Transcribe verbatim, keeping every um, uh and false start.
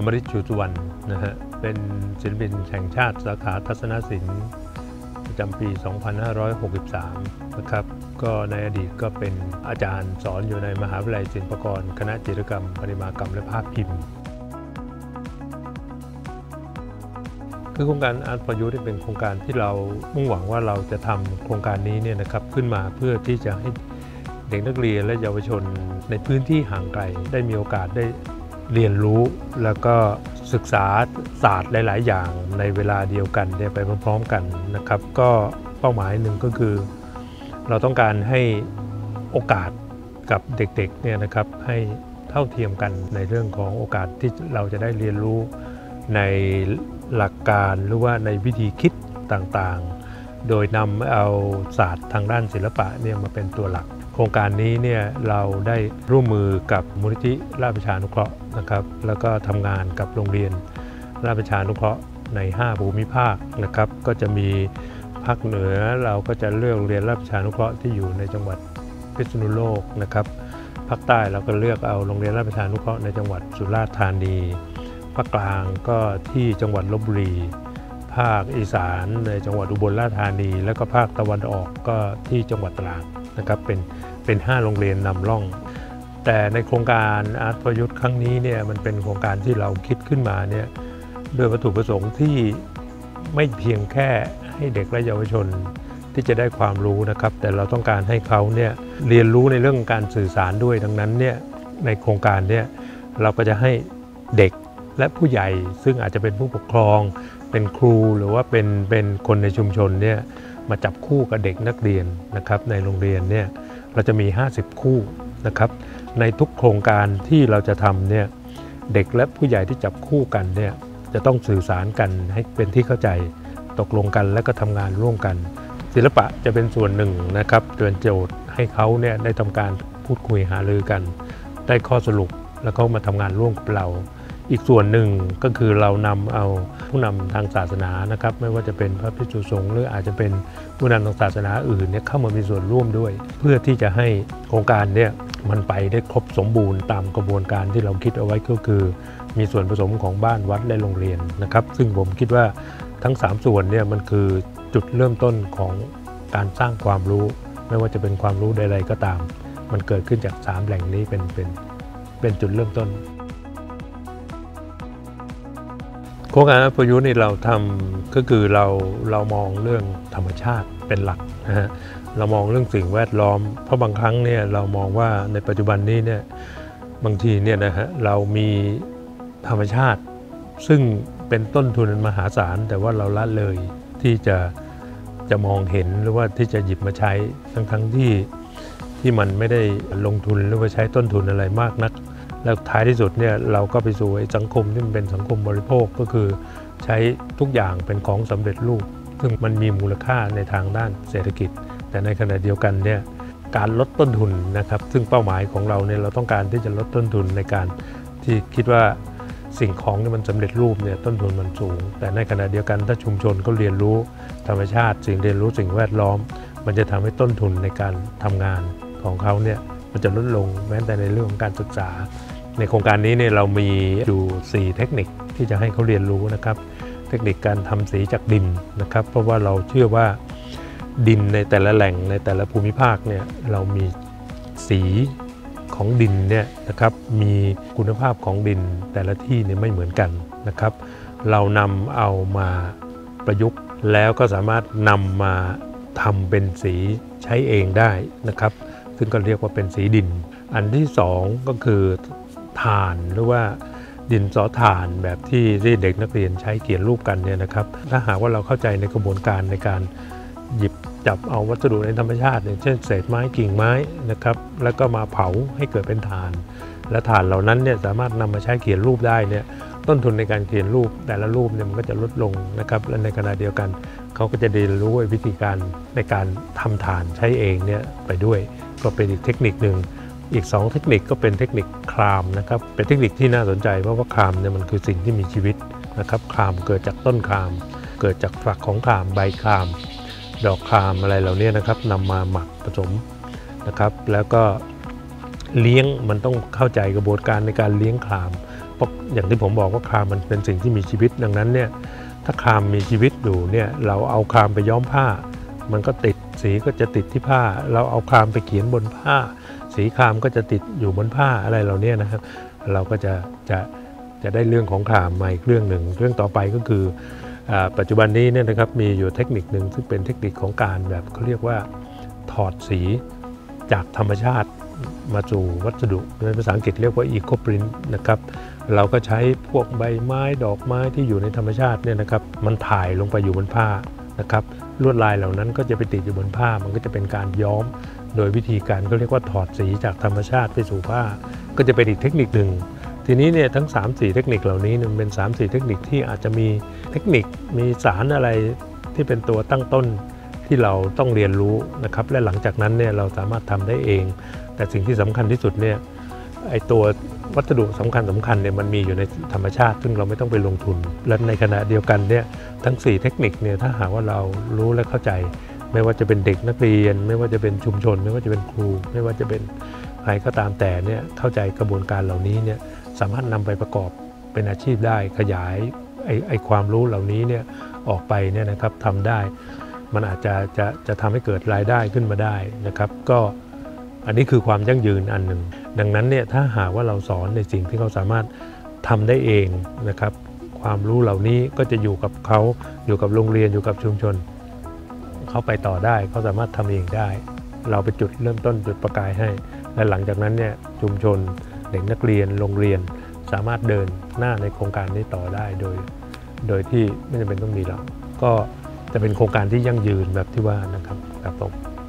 อมฤต ชูสุวรรณนะฮะเป็นศิลปินแห่งชาติสาขาทัศนศิลป์ประจำปี สองพันห้าร้อยหกสิบสาม นะครับก็ในอดีตก็เป็นอาจารย์สอนอยู่ในมหาวิทยาลัยศิลปากรคณะจิตรกรรมประติมากรรมและภาพพิมพ์คือโครงการ Art for Youth เป็นโครงการที่เรามุ่งหวังว่าเราจะทำโครงการนี้เนี่ยนะครับขึ้นมาเพื่อที่จะให้เด็กนักเรียนและเยาวชนในพื้นที่ห่างไกลได้มีโอกาสได้เรียนรู้แล้วก็ศึกษาศาสตร์หลายๆอย่างในเวลาเดียวกันไปพร้อมๆกันนะครับก็เป้าหมายหนึ่งก็คือเราต้องการให้โอกาสกับเด็กๆเนี่ยนะครับให้เท่าเทียมกันในเรื่องของโอกาสที่เราจะได้เรียนรู้ในหลักการหรือว่าในวิธีคิดต่างๆโดยนำเอาศาสตร์ทางด้านศิลปะเนี่ยมาเป็นตัวหลักโครงการนี้เนี่ยเราได้ร่วมมือกับมูลนิธิราชประชานุเคราะห์นะครับแล้วก็ทำงานกับโรงเรียนราชประชานุเคราะห์ในห้าภูมิภาคนะครับก็จะมีภาคเหนือเราก็จะเลือกโรงเรียนราชประชานุเคราะห์ที่อยู่ในจังหวัดพิษณุโลกนะครับภาคใต้เราก็เลือกเอาโรงเรียนราชประชานุเคราะห์ในจังหวัดสุราษฎร์ธานีภาคกลางก็ที่จังหวัดลพบุรีภาคอีสานในจังหวัดอุบลราชธานีแล้วก็ภาคตะวันออกก็ที่จังหวัดตราดนะครับเป็นเป็นห้าโรงเรียนนำร่องแต่ในโครงการ Art for Youth ครั้งนี้เนี่ยมันเป็นโครงการที่เราคิดขึ้นมาเนี่ยโดยวัตถุประสงค์ที่ไม่เพียงแค่ให้เด็กและเยาวชนที่จะได้ความรู้นะครับแต่เราต้องการให้เขาเนี่ยเรียนรู้ในเรื่องการสื่อสารด้วยดังนั้นเนี่ยในโครงการเนี่ยเราก็จะให้เด็กและผู้ใหญ่ซึ่งอาจจะเป็นผู้ปกครองเป็นครูหรือว่าเป็นเป็นคนในชุมชนเนี่ยมาจับคู่กับเด็กนักเรียนนะครับในโรงเรียนเนี่ยเราจะมีห้าสิบคู่นะครับในทุกโครงการที่เราจะทำเนี่ยเด็กและผู้ใหญ่ที่จับคู่กันเนี่ยจะต้องสื่อสารกันให้เป็นที่เข้าใจตกลงกันและก็ทำงานร่วมกันศิลปะจะเป็นส่วนหนึ่งนะครับเป็นโจทย์ให้เขาเนี่ยได้ทำการพูดคุยหารือกันได้ข้อสรุปแล้วก็มาทำงานร่วมกับเราอีกส่วนหนึ่งก็คือเรานำเอาผู้นำทางศาสนานะครับไม่ว่าจะเป็นพระภิกษุสงฆ์หรืออาจจะเป็นผู้นำทางศาสนาอื่นเนี่ยเข้ามามีส่วนร่วมด้วยเพื่อที่จะให้โครงการเนี่ยมันไปได้ครบสมบูรณ์ตามกระบวนการที่เราคิดเอาไว้ก็คือมีส่วนผสมของบ้านวัดและโรงเรียนนะครับซึ่งผมคิดว่าทั้งสามส่วนเนี่ยมันคือจุดเริ่มต้นของการสร้างความรู้ไม่ว่าจะเป็นความรู้ใดๆก็ตามมันเกิดขึ้นจากสามแหล่งนี้เป็นเป็นเป็นจุดเริ่มต้นโครงการ Art for Youth นี่เราทำก็คือเราเรามองเรื่องธรรมชาติเป็นหลักนะฮะเรามองเรื่องสิ่งแวดล้อมเพราะบางครั้งเนี่ยเรามองว่าในปัจจุบันนี้เนี่ยบางทีเนี่ยนะฮะเรามีธรรมชาติซึ่งเป็นต้นทุนมหาศาลแต่ว่าเราละเลยที่จะจะมองเห็นหรือว่าที่จะหยิบมาใช้ทั้งทั้งที่ที่มันไม่ได้ลงทุนหรือว่าใช้ต้นทุนอะไรมากนักแล้วท้ายที่สุดเนี่ยเราก็ไปสู่สังคมที่มันเป็นสังคมบริโภคก็คือใช้ทุกอย่างเป็นของสำเร็จรูปซึ่งมันมีมูลค่าในทางด้านเศรษฐกิจแต่ในขณะเดียวกันเนี่ยการลดต้นทุนนะครับซึ่งเป้าหมายของเราเนี่ยเราต้องการที่จะลดต้นทุนในการที่คิดว่าสิ่งของที่มันสำเร็จรูปเนี่ยต้นทุนมันสูงแต่ในขณะเดียวกันถ้าชุมชนก็เรียนรู้ธรรมชาติสิ่งเรียนรู้สิ่งแวดล้อมมันจะทำให้ต้นทุนในการทำงานของเขาเนี่ยมันจะลดลงแม้แต่ในเรื่องของการศึกษาในโครงการนี้เนี่ยเรามีอยู่สี่เทคนิคที่จะให้เขาเรียนรู้นะครับเทคนิคการทำสีจากดินนะครับเพราะว่าเราเชื่อว่าดินในแต่ละแหล่งในแต่ละภูมิภาคเนี่ยเรามีสีของดินเนี่ยนะครับมีคุณภาพของดินแต่ละที่เนี่ยไม่เหมือนกันนะครับเรานำเอามาประยุกต์แล้วก็สามารถนำมาทำเป็นสีใช้เองได้นะครับซึ่งก็เรียกว่าเป็นสีดินอันที่สองก็คือถ่านหรือว่าดินสอถ่านแบบที่เด็กนักเรียนใช้เขียนรูปกันเนี่ยนะครับถ้าหากว่าเราเข้าใจในกระบวนการในการหยิบจับเอาวัสดุในธรรมชาติอย่างเช่นเศษไม้กิ่งไม้นะครับแล้วก็มาเผาให้เกิดเป็นถ่านและถ่านเหล่านั้นเนี่ยสามารถนำมาใช้เขียนรูปได้เนี่ยต้นทุนในการเขียนรูปแต่ละรูปเนี่ยมันก็จะลดลงนะครับและในขณะเดียวกันเขาก็จะเรียนรู้วิธีการในการทำถ่านใช้เองเนี่ยไปด้วยก็เป็นอีกเทคนิคหนึ่งอีกสองเทคนิคก็เป็นเทคนิคคลามนะครับเป็นเทคนิคที่น่าสนใจเพราะว่าคลามเนี่ยมันคือสิ่งที่มีชีวิตนะครับคลามเกิดจากต้นคลามเกิดจากฝักของคลามใบคลามดอกคลามอะไรเหล่านี้นะครับนำมาหมักผสมนะครับแล้วก็เลี้ยงมันต้องเข้าใจกระบวนการในการเลี้ยงคลามราะอย่างที่ผมบอกว่าครามมันเป็นสิ่งที่มีชีวิตดังนั้นเนี่ยถ้าครามมีชีวิตอยู่เนี่ยเราเอาครามไปย้อมผ้ามันก็ติดสีก็จะติดที่ผ้าเราเอาครามไปเขียนบนผ้าสีครามก็จะติดอยู่บนผ้าอะไรเหล่านี้นะครับเราก็จะจะจะได้เรื่องของครามมาอีกเรื่องหนึ่งเรื่องต่อไปก็คือปัจจุบันนี้เนี่ยนะครับมีอยู่เทคนิคหนึ่งซึ่งเป็นเทคนิคของการแบบเขาเรียกว่าถอดสีจากธรรมชาติมาสู่วัสดุในภาษาอังกฤษเรียกว่า Eco Print นะครับเราก็ใช้พวกใบไม้ดอกไม้ที่อยู่ในธรรมชาติเนี่ยนะครับมันถ่ายลงไปอยู่บนผ้านะครับลวดลายเหล่านั้นก็จะไปติดอยู่บนผ้ามันก็จะเป็นการย้อมโดยวิธีการเขาเรียกว่าถอดสีจากธรรมชาติไปสู่ผ้าก็จะเป็นอีกเทคนิคหนึ่งทีนี้เนี่ยทั้ง สามสี่ เทคนิคเหล่านี้มันเป็น สามสี่ เทคนิคที่อาจจะมีเทคนิคมีสารอะไรที่เป็นตัวตั้งต้นที่เราต้องเรียนรู้นะครับและหลังจากนั้นเนี่ยเราสามารถทำได้เองแต่สิ่งที่สำคัญที่สุดเนี่ยไอตัววัสดุสำคัญสำคัญเนี่ยมันมีอยู่ในธรรมชาติซึ่งเราไม่ต้องไปลงทุนและในขณะเดียวกันเนี่ยทั้งสี่เทคนิคเนี่ยถ้าหากว่าเรารู้และเข้าใจไม่ว่าจะเป็นเด็กนักเรียนไม่ว่าจะเป็นชุมชนไม่ว่าจะเป็นครูไม่ว่าจะเป็นใครก็ตามแต่เนี่ยเข้าใจกระบวนการเหล่านี้เนี่ยสามารถนำไปประกอบเป็นอาชีพได้ขยายไอ้ไอ้ความรู้เหล่านี้เนี่ยออกไปเนี่ยนะครับทำได้มันอาจจะจะจะทำให้เกิดรายได้ขึ้นมาได้นะครับก็อันนี้คือความยั่งยืนอันหนึ่งดังนั้นเนี่ยถ้าหากว่าเราสอนในสิ่งที่เขาสามารถทำได้เองนะครับความรู้เหล่านี้ก็จะอยู่กับเขาอยู่กับโรงเรียนอยู่กับชุมชนเขาไปต่อได้เขาสามารถทำเองได้เราเป็นจุดเริ่มต้นจุดประกายให้และหลังจากนั้นเนี่ยชุมชนเด็กนักเรียนโรงเรียนสามารถเดินหน้าในโครงการนี้ต่อได้โดยโดยที่ไม่จำเป็นต้องมีเราก็จะเป็นโครงการที่ยั่งยืนแบบที่ว่านะครับครับผม